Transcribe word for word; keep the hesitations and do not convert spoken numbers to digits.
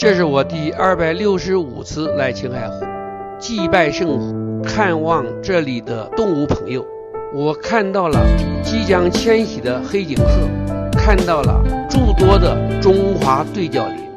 这是我第二百六十五次来青海湖，祭拜圣湖，看望这里的动物朋友。我看到了即将迁徙的黑颈鹤，看到了诸多的中华对角羚。